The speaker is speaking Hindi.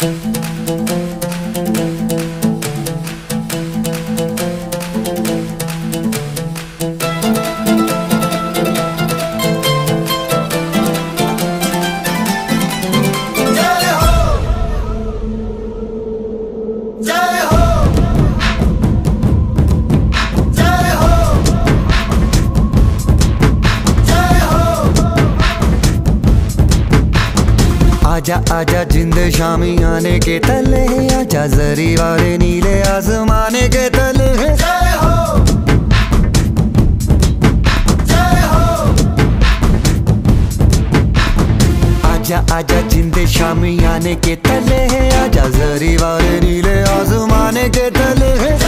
आजा आजा जिंद शामी आने के तले, आजा जरी वाले नीले आसमाने के तले। जय हो जय हो। आजा आजा जिंद शामी आने के तले, आजा जरी वाले नीले आसमाने के तले।